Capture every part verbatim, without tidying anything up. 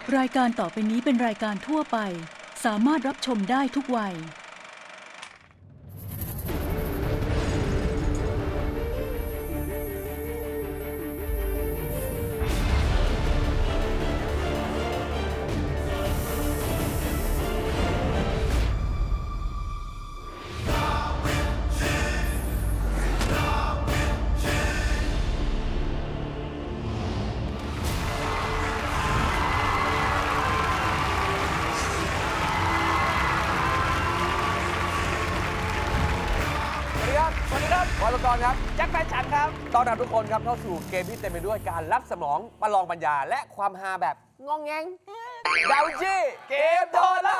รายการต่อไปนี้เป็นรายการทั่วไปสามารถรับชมได้ทุกวัยวรกรครับแจ็คแฟนฉันครับต้อนรับทุกคนครับเข้าสู่เกมที่เต็มไปด้วยการรับสมองประลองปัญญาและความฮาแบบงองแงงดาวินชีเกมโดนละ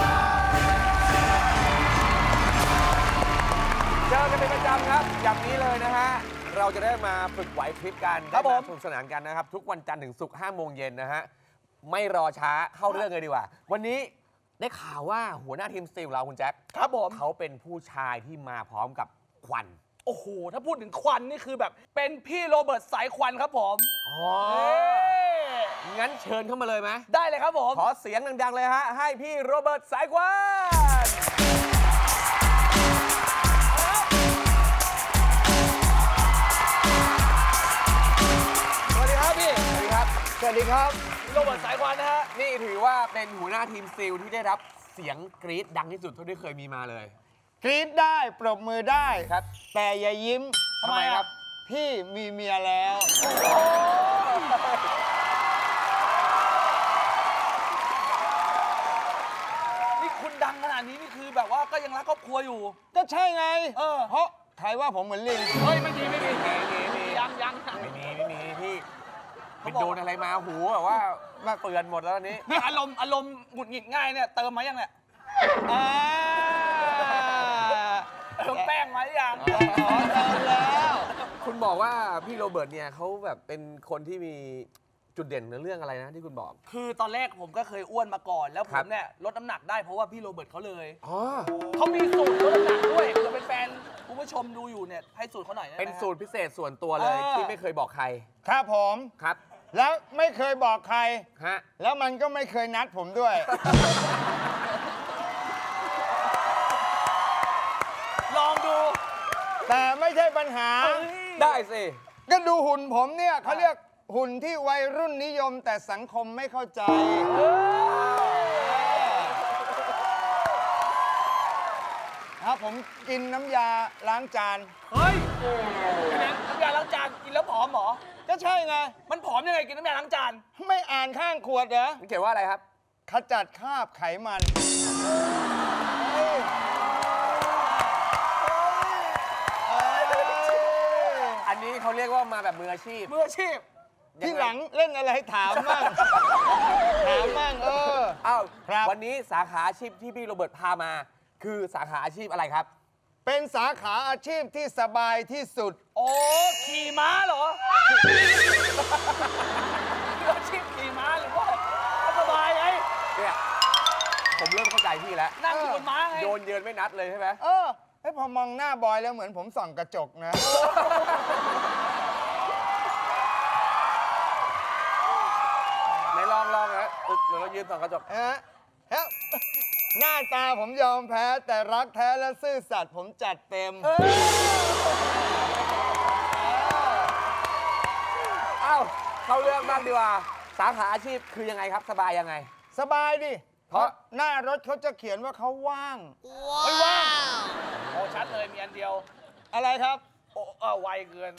เจอกันเป็นประจำครับอย่างนี้เลยนะฮะเราจะได้มาฝึกไหวพริบกันได้มาสนุกสนานกันนะครับทุกวันจันทร์ถึงศุกร์ห้าโมงเย็นนะฮะไม่รอช้าเข้าเรื่องเลยดีกว่าวันนี้ได้ข่าวว่าหัวหน้าทีมสตีลเราคุณแจ็คครับผมเขาเป็นผู้ชายที่มาพร้อมกับควันโอ้โหถ้าพูดถึงควันนี่คือแบบเป็นพี่โรเบิร์ตสายควันครับผมอ๋องั้นเชิญเข้ามาเลยไหมได้เลยครับผมขอเสียงดังๆเลยฮะให้พี่โรเบิร์ตสายควันสวัสดีครับพี่สวัสดีครับสวัสดีครับโรเบิร์ตสายควันนะฮะนี่ถือว่าเป็นหัวหน้าทีมซีลที่ได้รับเสียงกรี๊ดดังที่สุดเท่าที่เคยมีมาเลยกรี๊ดได้ปรบมือได้ครับแต่อย่ายิ้มทำไมครับพี่มีเมียแล้วนี่คุณดังขนาดนี้นี่คือแบบว่าก็ยังรักครอบครัวอยู่ก็ใช่ไงเออเพราะใครว่าผมเหมือนลิงเฮ้ยไม่มีไม่มีไม่มีไม่มียังยังไม่มีไม่มีพี่เป็นโดนอะไรมาหูแบบว่ามาเปื่อนหมดแล้วนี้อารมณ์อารมณ์หงุดหงิดง่ายเนี่ยเติมมายังเนี่ยเติมแป้งมาอย่างอ๋อเติมแล้วคุณบอกว่าพี่โรเบิร์ตเนี่ยเขาแบบเป็นคนที่มีจุดเด่นในเรื่องอะไรนะที่คุณบอกคือตอนแรกผมก็เคยอ้วนมาก่อนแล้วผมเนี่ยลดน้ำหนักได้เพราะว่าพี่โรเบิร์ตเขาเลยอ๋อเขามีสูตรลดน้ำหนักด้วยเราเป็นแฟนคุณผู้ชมดูอยู่เนี่ยให้สูตรเขาหน่อยเป็นสูตรพิเศษส่วนตัวเลยที่ไม่เคยบอกใครครับผมครับแล้วไม่เคยบอกใครฮะแล้วมันก็ไม่เคยนัดผมด้วยลองดูแต่ไม่ใช่ปัญหาได้สิก็ดูหุ่นผมเนี่ยเขาเรียกหุ่นที่วัยรุ่นนิยมแต่สังคมไม่เข้าใจครับผมกินน้ำยาล้างจานเฮ้ยน้ำยาล้างจานกินแล้วผอมหรอก็ใช่ไงมันผอมยังไงกินน้ำยาล้างจานไม่อ่านข้างขวดเหรอมันเขียนว่าอะไรครับขจัดคราบไขมันอันนี้เขาเรียกว่ามาแบบมืออาชีพมืออาชีพที่หลังเล่นอะไรถามบ้างถามบ้างเอออ้าววันนี้สาขาอาชีพที่พี่โรเบิร์ตพามาคือสาขาอาชีพอะไรครับเป็นสาขาอาชีพที่สบายที่สุดโอ้ขี่ม้าเหรออาชีพขี่ม้าหรือว่าสบายไงเนี่ยผมเริ่มเข้าใจพี่แล้วนั่งอยู่บนม้าไงโยนเยินไม่นัดเลยใช่ไหมเออให้พอมองหน้าบอยแล้วเหมือนผมส่องกระจกนะไหนลองลองนะเดี๋ยวเรายืนส่องกระจกฮะฮะหน้าตาผมยอมแพ้แต่รักแท้และซื่อสัตย์ผมจัดเต็มเอ้าเข้าเรื่องบ้างดีกว่าสาขาอาชีพคือยังไงครับสบายยังไงสบายดิเพราะหน้ารถเขาจะเขียนว่าเขาว่างไม่ว่างโอ้ชัดเลยมีอันเดียวอะไรครับโอ้เออไวเกิน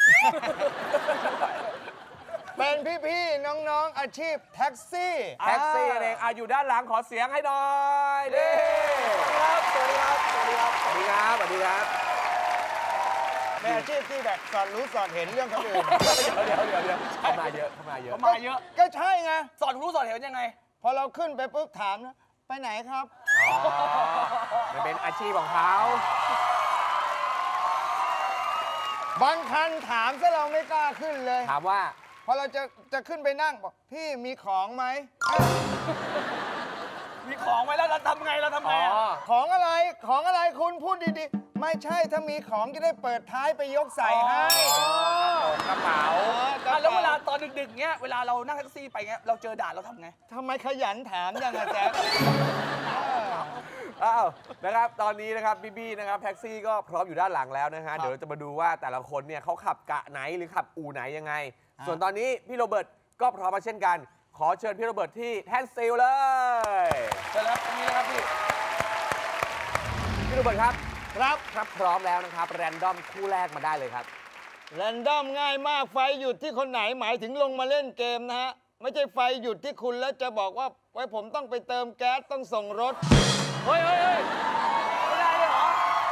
เป็นพี่ๆน้องๆอาชีพแท็กซี่แท็กซี่เองอ่ะอยู่ด้านหลังขอเสียงให้หน่อยดิครับสวัสดีครับสวัสดีครับสวัสดีครับสวัสดีครับเป็นอาชีพที่แบบสอนรู้สอนเห็นเรื่องคนอื่นเดี๋ยวเดี๋ยวเดี๋ยวเข้ามาเยอะเข้ามาเยอะเข้ามาเยอะก็ใช่ไงสอนรู้สอนเห็นยังไงพอเราขึ้นไปปุ๊บถามนะไปไหนครับอ๋อมันเป็นอาชีพของเขาบางคันถามซะเราไม่กล้าขึ้นเลยถามว่าพอเราจะจะขึ้นไปนั่งบอกพี่มีของไหมมีของไหมแล้วเราทำไงเราทำไงของอะไรของอะไรคุณพูดดีๆไม่ใช่ถ้ามีของจะได้เปิดท้ายไปยกใส่ให้กระเป๋าอ่ะแล้วเวลาตอนดึกๆเงี้ยเวลาเรานั่งแท็กซี่ไปเงี้ยเราเจอด่านเราทำไงทำไมขยันถามยังอะแจ๊คอ้าวนะครับตอนนี้นะครับพี่บี้นะครับแท็กซี่ก็พร้อมอยู่ด้านหลังแล้วนะฮะเดี๋ยวเราจะมาดูว่าแต่ละคนเนี่ยเขาขับกะไหนหรือขับอู่ไหนยังไง ส่วนตอนนี้พี่โรเบิร์ตก็พร้อมมาเช่นกัน ขอเชิญพี่โรเบิร์ตที่แท่นสตีลเลยเชิญครับตรงนี้นะครับพี่พี่โรเบิร์ตครับครับครับพร้อมแล้วนะครับแรนดอมคู่แรกมาได้เลยครับแรนดอมง่ายมากไฟหยุดที่คนไหนหมายถึงลงมาเล่นเกมนะฮะไม่ใช่ไฟหยุดที่คุณแล้วจะบอกว่าไว้ผมต้องไปเติมแก๊สต้องส่งรถเฮ้ยเฮ้ยเฮ้ยไม่ได้เลยเหรอ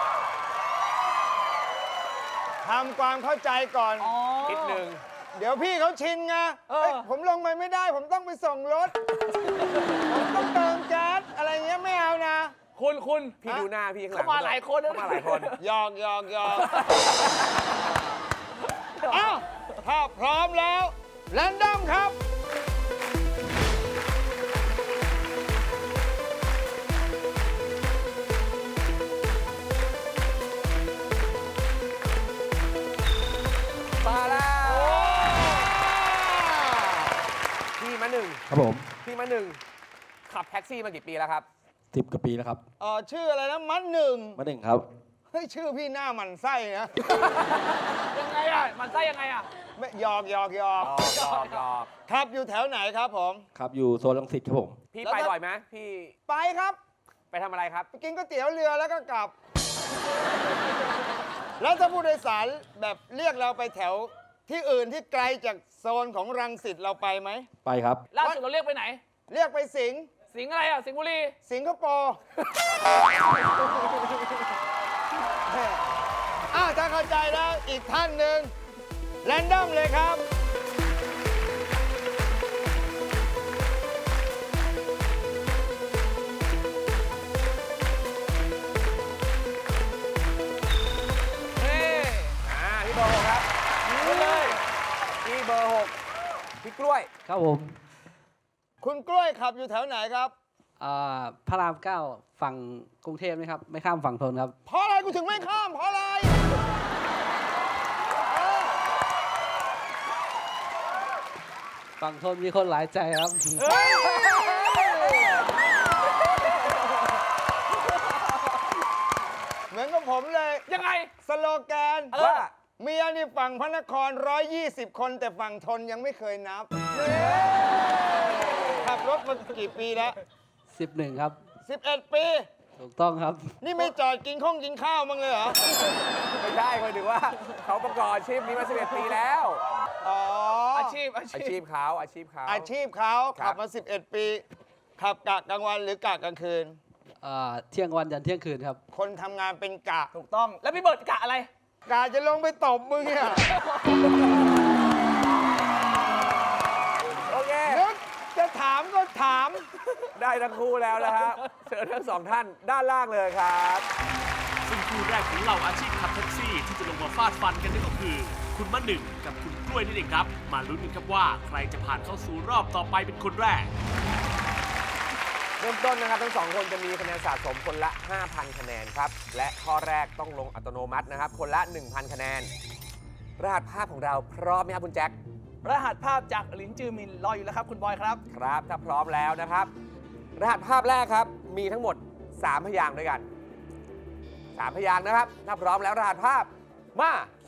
ทำความเข้าใจก่อนอ๋อนิดนึงเดี๋ยวพี่เขาชินไงเออเอ้ยผมลงไปไม่ได้ ผมต้องไปส่งรถ ผมต้องเติมแก๊สอะไรเงี้ยไม่เอานะคุณคุณพี่ดูหน้าพี่ข้างหลังเข้ามาหลายคนนะเข้ามาหลายคนหยอกหยอกหยอกอ้าวถ้าพร้อมแล้วแรนดอมครับมาแล้วพี่มาหนึ่งครับผมพี่มาหนึ่งขับแท็กซี่มากี่ปีแล้วครับสิบกว่าปีแล้วครับเอ่อชื่ออะไรนะมัดหนึ่งมาหนึ่งครับเฮ้ยชื่อพี่หน้าหมันไส้นะยังไงอ่ะมันไส้ยังไงอ่ะไม่หยอกหยอกหยอกหยอกหยอกหยอกครับอยู่แถวไหนครับผมครับอยู่โซนลังสิตครับผมพี่แล้วไปถ้าบ่อยไหมพี่ไปครับไปทำอะไรครับไปกินก๋วยเตี๋ยวเรือแล้วก็กลับ แล้วถ้าผู้โดยสารแบบเรียกเราไปแถวที่อื่นที่ไกลจากโซนของรังสิตเราไปไหมไปครับล่าสุดเราเรียกไปไหนเรียกไปสิงห์สิงห์อะไรอ่ะ สิงห์บุรีสิงคโปร์อ้าวถ้าเข้าใจแล้วอีกท่านหนึ่งแรนดอมเลยครับเฮ้ยอ่าพี่เบอร์หกครับไปเลยพี่เบอร์หกพี่กล้วยครับผมคุณกล้วยขับอยู่แถวไหนครับอ่าพระรามเก้าฝั่งกรุงเทพไหมครับ ไม่ข้ามฝั่งทนครับเพราะอะไรกูถึงไม่ข้ามเพราะอะไรเออฝั่งทนมีคนหลายใจครับเหมือนกับผมเลยยังไงสโลแกนเออว่าเมียนี่ฝั่งพระนครร้อยยี่สิบคนแต่ฝั่งทนยังไม่เคยนับขับรถมากี่ปีแล้วสิบเอ็ด ครับสิบเอ็ด ปีถูกต้องครับนี่ไม่จอดกินข้องกินข้าวมั้างเลยเหรอไม่ใช่หมายถึงว่าเขาประกอบอาชีพนี้มาสิบเอ็ดปีแล้วอ๋ออาชีพ อาอาชีชีพพเขาอาชีพเขาอาชีพเขาครับขับมาสิบเอ็ด ปี ขับกะกลางวันหรือกะกลางคืนอ่าเที่ยงวันยันเที่ยงคืนครับคนทำงานเป็นกะถูกต้อง แล้วพี่เบิร์ดกะอะไรกะจะลงไปตบมึงเนี่ยโอเคนึกจะถามก็ถามได้ทั้งคู่แล้วนะครับเชิญทั้งสองท่านด้านล่างเลยครับซึ่งคู่แรกของเหล่าอาชีพขับแท็กซี่ที่จะลงมาฟาดฟันกันนั่นก็คือ คุณมะหนึ่งกับคุณกล้วยนี่เองครับ มาลุ้นกันครับว่าใครจะผ่านเข้าสู่รอบต่อไปเป็นคนแรกเริ่มต้นนะครับทั้งสองคนจะมีคะแนนสะสมคนละ ห้าพัน คะแนนครับ และข้อแรกต้องลงอัตโนมัตินะครับ คนละ หนึ่งพัน คะแนน รหัสภาพของเราพร้อมไหมครับคุณแจ็ครหัสภาพจากหลินจือมินรออยู่แล้วครับ คุณบอยครับครับ ถ้าพร้อมแล้วนะครับ รหัสภาพแรกครับ มีทั้งหมด สาม พยางค์ด้วยกัน สาม พยางค์นะครับ ถ้าพร้อมแล้วรหัสภาพมา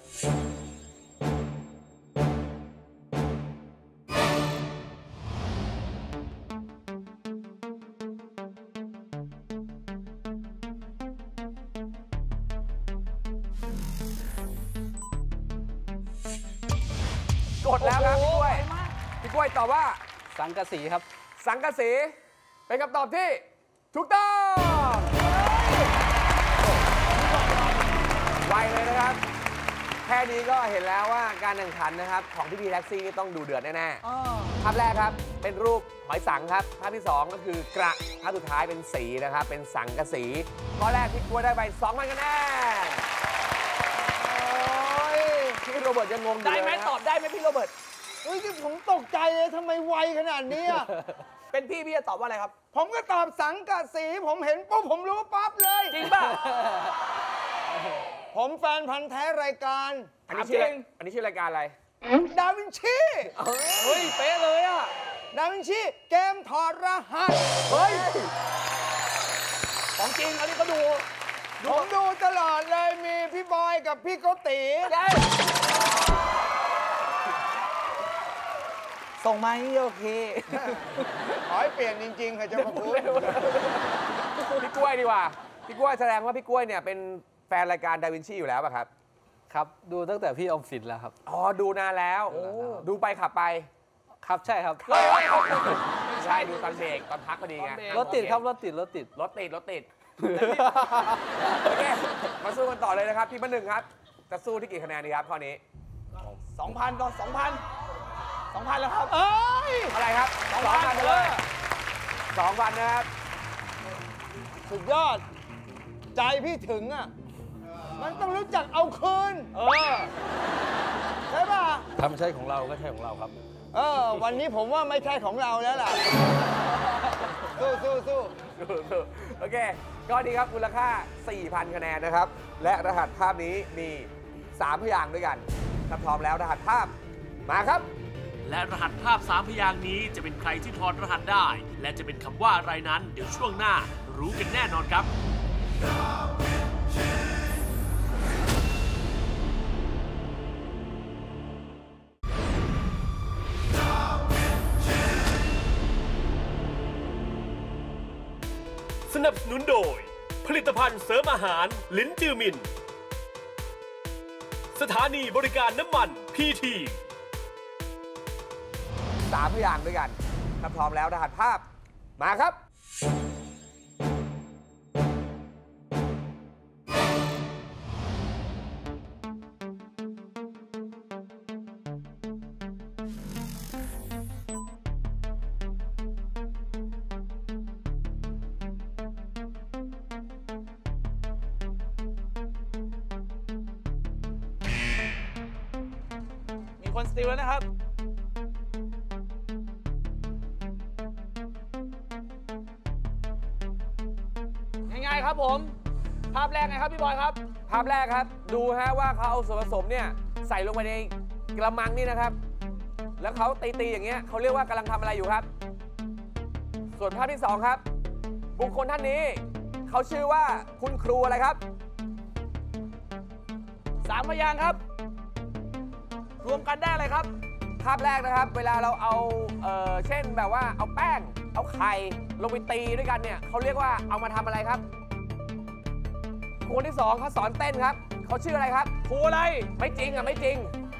กดแล้วครับพี่กล้วย พี่กล้วยตอบว่าสังกะสีครับสังกะสีเป็นคำตอบที่ถูกต้องไวเลยนะครับ แค่นี้ก็เห็นแล้วว่าการแข่งขันนะครับของพี่พีแท็กซี่นี่ต้องดูเดือดแน่ๆภาพแรกครับเป็นรูปหอยสังครับภาพที่สองก็คือกระภาพสุดท้ายเป็นสีนะครับเป็นสังกะสีข้อแรกพี่กล้วยได้ไปสองพันคะแนนพี่โรเบิร์ตยังงงอยู่ได้เลยไหมนะตอบได้ไหมพี่โรเบิร์ตเฮ้ยที่ผมตกใจเลยทำไมไวขนาดนี้อะเป็นพี่พี่จะตอบว่าอะไรครับผมก็ตอบสังกะสีผมเห็นปุ๊บผมรู้ปั๊บเลยจริงป่ะผมแฟนพันธ์แท้รายการอันนี้ชื่อถามจริงอันนี้ชื่อรายการอะไรดาวินชีเฮ้ย เป๊ะเลยอ่ะดาวินชีเกมถอดรหัสเฮ้ย ของจริงอันนี้ก็ดูผมดูตลอดเลยมีพี่บอยกับพี่โกติส่งมานี่โอเคขอให้เปลี่ยนจริงๆค่ะเจ้าพระคุณพี่กล้วยดีกว่า พี่กล้วยแสดงว่าพี่กล้วยเนี่ยเป็นแฟนรายการดาวินชีอยู่แล้วป่ะครับครับ ดูตั้งแต่พี่ออมสินแล้วครับอ๋อ ดูนานแล้ว ดูไปขับไปครับใช่ครับใช่ ดูตอนเบรกตอนพักพอดีไงรถติดครับรถติดรถติดรถติด รถติด โอเค มาสู้กันต่อเลยนะครับ พี่มะหนึ่งครับ จะสู้ที่กี่คะแนนดีครับข้อนี้สองพันก่อนสองพันสองพันแล้วครับเอ้ยอะไรครับสองพันเอเลยอสองพันนะครับสุดยอด ใจพี่ถึงอ่ะ มันต้องรู้จักเอาคืนเออใช่ป่ะถ้าไม่ใช่ของเราก็ใช่ของเราครับเออ วันนี้ผมว่าไม่ใช่ของเราแล้วล่ะ สู้สู้สู้โอเค ก็ดีครับมูลค่า สี่พัน คะแนนนะครับ และรหัสภาพนี้มี สาม พยางค์ด้วยกัน ถ้าพร้อมแล้วรหัสภาพมาครับและรหัสภาพสามพยางค์นี้จะเป็นใครที่ถอดรหัสได้ และจะเป็นคำว่าอะไรนั้น เดี๋ยวช่วงหน้ารู้กันแน่นอนครับ สนับสนุนโดย ผลิตภัณฑ์เสริมอาหารลิ้นจือมิน สถานีบริการน้ำมันพีทีสาม พยางค์ด้วยกัน ถ้าพร้อมแล้วรหัสภาพมาครับมีคนสติลแล้วนะครับ ง่ายๆครับผม ภาพแรกไงครับพี่บอยครับภาพแรกครับ ดูฮะว่าเขาเอาส่วนผสมเนี่ยใส่ลงไปในกระมังนี่นะครับ แล้วเขาตีๆอย่างเงี้ยเขาเรียกว่ากำลังทำอะไรอยู่ครับ ส่วนภาพที่สองครับ บุคคลท่านนี้เขาชื่อว่าคุณครูอะไรครับสามพยางค์ครับ รวมกันได้อะไรครับภาพแรกนะครับ เวลาเราเอาเอ่อเช่นแบบว่าเอาแป้ง เอาไข่ลงไปตีด้วยกันเนี่ยเขาเรียกว่าเอามาทำอะไรครับคนที่สองเขาสอนเต้นครับเขาชื่ออะไรครับครูอะไรไม่จริงอ่ะไม่จริง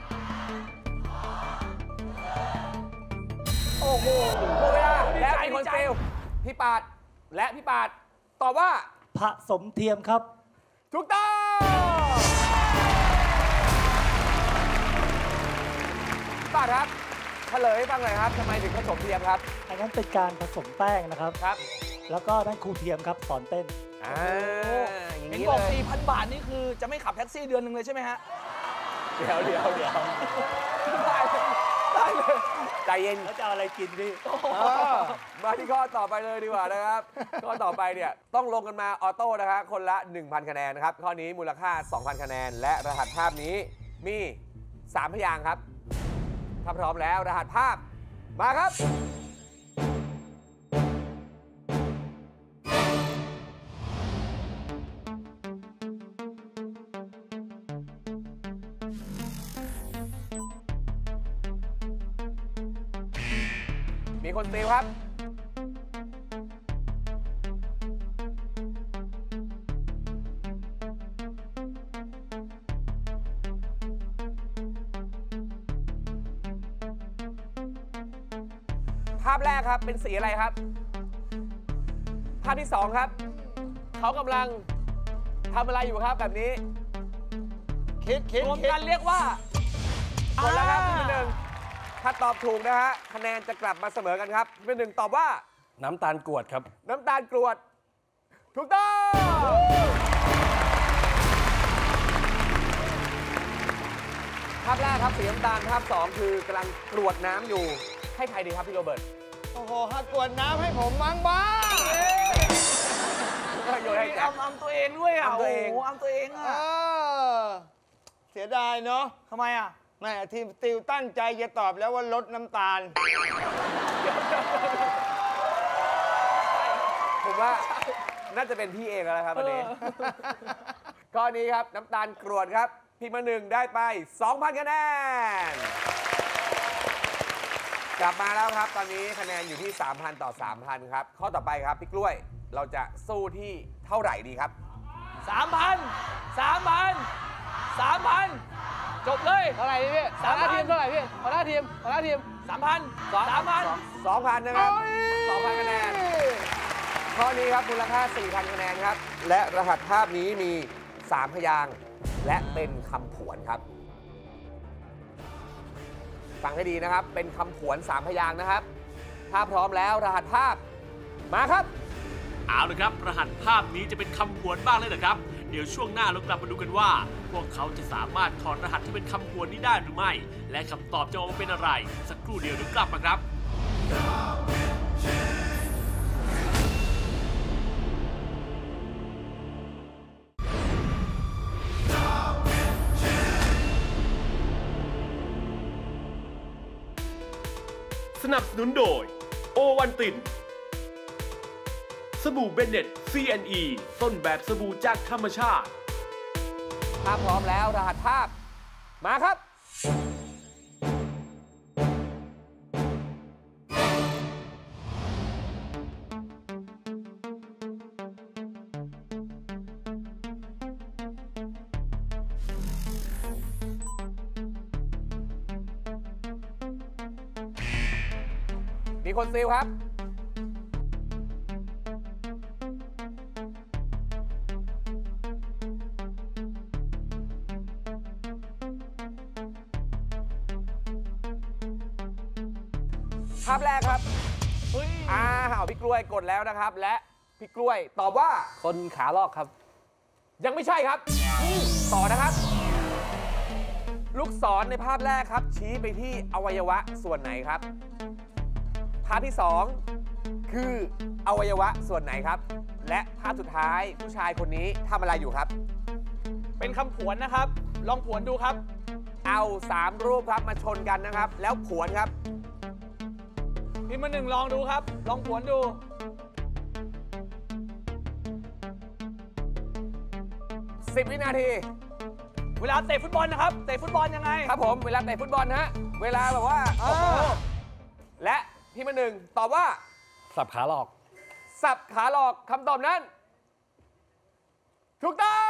โอ้โหหมดเวลาแล้วมีคนเฟลพี่ปาดและพี่ปาดตอบว่าผสมเทียมครับถูกต้องพี่ปาดครับเฉลยให้ฟังหน่อยครับทำไมถึงผสมเทียมครับอันนั้นเป็นการผสมแป้งนะครับครับแล้วก็นั่นครูเทียมครับสอนเต้นอ่าอย่างเห็นนี้บอกเลยสี่พัน บาทนี่คือจะไม่ขับแท็กซี่เดือนหนึ่งเลยใช่ไหมฮะเดี๋ยวเดี๋ยวเดี๋ยวได้เลยได้เลยใจเย็นแล้วจะเอาอะไรกินพี่เออมาที่ข้อต่อไปเลยดีกว่านะครับ ข้อต่อไปเนี่ยต้องลงกันมาออโต้นะครับคนละ หนึ่งพัน คะแนนนะครับ ข้อนี้มูลค่า สองพัน คะแนน และรหัสภาพนี้มี สาม พยางค์ครับ ถ้าพร้อมแล้วรหัสภาพมาครับ มีคนตีครับ ภาพแรกครับเป็นสีอะไรครับ ภาพที่สองครับ เขากำลังทำอะไรอยู่ครับแบบนี้คิดคิดรวมคิดกันเรียกว่าหมดแล้วครับพี่เป็นหนึ่งถ้าตอบถูกนะฮะคะแนนจะกลับมาเสมอกันครับพี่เป็นหนึ่งตอบว่าน้ำตาลกรวดครับน้ำตาลกรวด ถูกต้องภาพแรกครับสีน้ำตาลภาพสองคือกำลังกรวดน้ำอยู่ให้ใครดีครับพี่โรเบิร์ตโอ้โหหักกวดน้ำให้ผมมั้งบ้างโยนให้แจ็คอำอำตัวเองด้วยอ่ะอำตัวเองโอ้โหอำตัวเองเออ่ะอเสียดายเนาะทำไมอ่ะแม่ทีมติวตั้งใจจะตอบแล้วว่าลดน้ำตาลผมว่าน่าจะเป็นพี่เองแล้วครับวันนี้ ข้อนี้ครับน้ำตาลกรวดครับพี่มาหนึ่งได้ไป สองพัน คะแนน กลับมาแล้วครับตอนนี้คะแนนอยู่ที่ สามพัน ต่อ สามพัน ครับข้อต่อไปครับพี่กล้วยเราจะสู้ที่เท่าไหร่ดีครับสามพันสามพันสามพันจบเลยเท่าไหร่พี่สามทีมเท่าไหร่พี่หัวหน้าทีมหัวหน้าทีมสามพันสามพันสองพัน นะครับ สองพัน คะแนน ข้อนี้ครับมูลค่า สี่พัน คะแนนครับ และรหัสภาพนี้มี สาม พยางค์และเป็นคำผวนครับ ฟังให้ดีนะครับ เป็นคำผวน สาม พยางค์นะครับ ถ้าพร้อมแล้วรหัสภาพมาครับเอาละครับรหัสภาพนี้จะเป็นคำผวนบ้างเลยเหรอครับ เดี๋ยวช่วงหน้าเรากลับมาดูกันว่า พวกเขาจะสามารถถอดรหัสที่เป็นคำผวนนี้ได้หรือไม่ และคำตอบจะออกมาเป็นอะไร สักครู่เดียวเดี๋ยวกลับมาครับ สนับสนุนโดยโอวันตินสบู่เบนเน็ต ซี เอ็น อี ต้นแบบสบู่จากธรรมชาติถ้าพร้อมแล้วรหัสภาพมาครับ มีคนซิลครับ ภาพแรกครับอ้าวพี่กล้วยกดแล้วนะครับ และพี่กล้วยตอบว่าคนขาลอกครับยังไม่ใช่ครับต่อนะครับ ลูกศรในภาพแรกครับ ชี้ไปที่อวัยวะส่วนไหนครับ ภาพที่สองคืออวัยวะส่วนไหนครับ และภาพสุดท้ายผู้ชายคนนี้ทำอะไรอยู่ครับเป็นคำผวนนะครับ ลองผวนดูครับเอาสามรูปครับมาชนกันนะครับ แล้วผวนครับพี่มาหนึ่งลองดูครับ ลองผวนดูสิบ วินาทีเวลาเตะฟุตบอลนะครับ เตะฟุตบอลยังไงครับผมเวลาเตะฟุตบอลฮะเวลาแบบว่าโอ้โหและพี่มาหนึ่งตอบว่าสับขาหลอกสับขาหลอกคำตอบนั้นถูกต้อง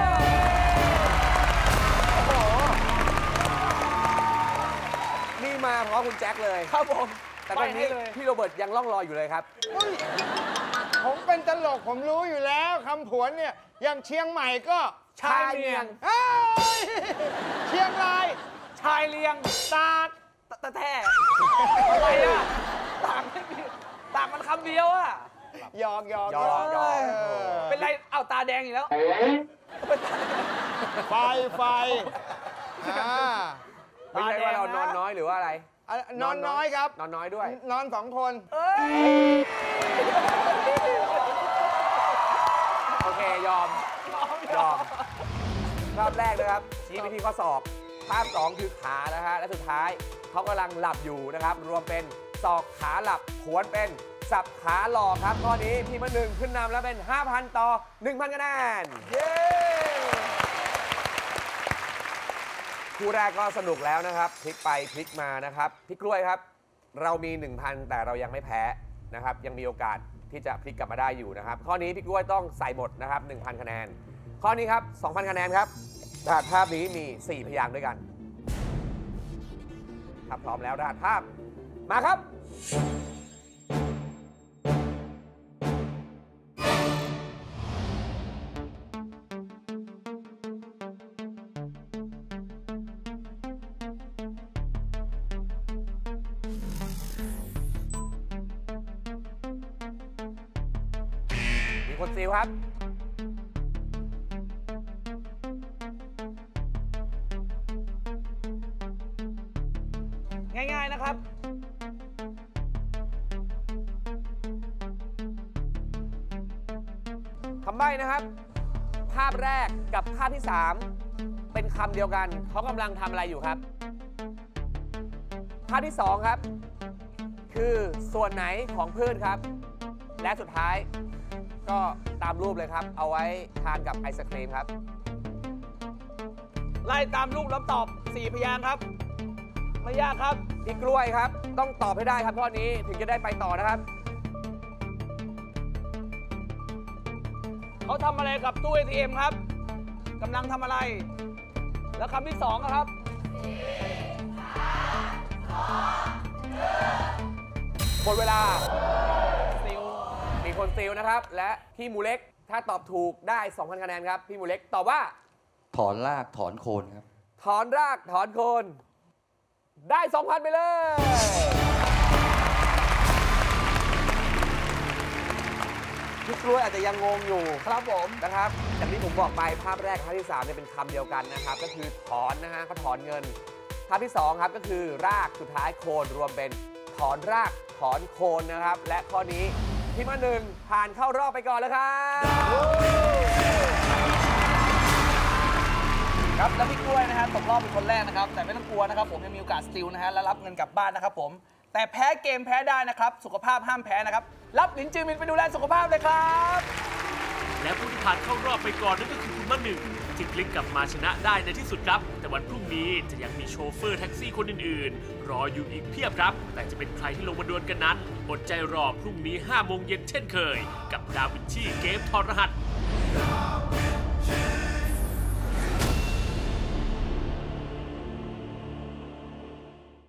โอ้โหนี่มาเพราะคุณแจ็คเลยครับผมแต่ตอนนี้ไปให้เลยพี่โรเบิร์ตยังล่องลอยอยู่เลยครับผมเป็นตลกผมรู้อยู่แล้วคำผวนเนี่ยอย่างเชียงใหม่ก็ชายเมียงเอ้ยเชียงรายชายเลียงตาดตะแท่อะไรอ่ะต่างไม่มีต่างมันคำเดียวอ่ะหยอกหยอกหยอกหยอกเออเป็นไร เอาตาแดงอีกแล้วไฟไฟอ่าไม่ใช่ว่าเรานอนน้อยหรือว่าอะไรอ่ะนอนน้อยครับนอนน้อยด้วยนอนสองคนโอเค ยอม ยอมภาพแรกนะครับ ชี้ไปที่ข้อศอก ภาพสองคือขานะฮะ และสุดท้ายเขากำลังหลับอยู่นะครับ รวมเป็นศอกขาหลับผวนเป็นสับขาหลอกครับ ข้อนี้พี่มาหนึ่งขึ้นนำแล้วเป็น ห้าพัน ต่อ หนึ่งพัน คะแนน เย้คู่แรกก็สนุกแล้วนะครับ พลิกไปพลิกมานะครับ พี่กล้วยครับ เรามี หนึ่งพัน แต่เรายังไม่แพ้นะครับ ยังมีโอกาสที่จะพลิกกลับมาได้อยู่นะครับ ข้อนี้พี่กล้วยต้องใส่หมดนะครับ หนึ่งพัน คะแนน ข้อนี้ครับ สองพัน คะแนนครับรหัสภาพนี้มี สี่ พยางค์ด้วยกันถ้าพร้อมแล้วรหัสภาพมาครับ มีคนซิลครับง่ายๆนะครับคำใบ้นะครับ ภาพแรกกับภาพที่ สาม เป็นคำเดียวกัน เขากำลังทำอะไรอยู่ครับภาพที่สองครับคือส่วนไหนของพืชครับและสุดท้ายก็ตามรูปเลยครับเอาไว้ทานกับไอศครีมครับไล่ตามลูกแล้วตอบสี่พยางค์ครับ ไม่ยากครับพี่กล้วยครับต้องตอบให้ได้ครับข้อนี้ถึงจะได้ไปต่อนะครับเขาทำอะไรกับตู้ เอ ที เอ็ม ครับกำลังทำอะไร แล้วคำที่สองอะครับหมดเวลาซิลมีคนซิลนะครับ และพี่หมูเล็กถ้าตอบถูกได้ สองพัน คะแนนครับ พี่หมูเล็กตอบว่าถอนรากถอนโคนครับถอนรากถอนโคนได้ สองพัน ไปเลย พี่กล้วยอาจจะยังงงอยู่ครับผมนะครับอย่างที่ผมบอกไปภาพแรกภาพที่สามเนี่ยเป็นคำเดียวกันนะครับ ก็คือถอนนะฮะเขาถอนเงิน ภาพที่สองครับก็คือรากสุดท้ายโคนรวมเป็นถอนรากถอนโคนนะครับ และข้อนี้ทีมอันหนึ่งผ่านเข้ารอบไปก่อนแล้วครับครับแล้วพี่กล้วยนะฮะตกรอบเป็นคนแรกนะครับ แต่ไม่ต้องกลัวนะครับผมยังมีโอกาสสติลนะฮะและรับเงินกลับบ้านนะครับผมแต่แพ้เกมแพ้ได้นะครับสุขภาพห้ามแพ้นะครับรับหลินจือมินไปดูแลสุขภาพเลยครับและผู้ที่ผ่านเข้ารอบไปก่อนนั่นก็คือคุณมะหนึ่งที่พลิกกลับมาชนะได้ในที่สุดครับแต่วันพรุ่งนี้จะยังมีโชเฟอร์แท็กซี่คนอื่นๆรออยู่อีกเพียบครับแต่จะเป็นใครที่ลงมาดวลกันนั้นอดใจรอพรุ่งนี้ห้าโมงเย็นเช่นเคยกับดาวินชีเกมถอดรหัส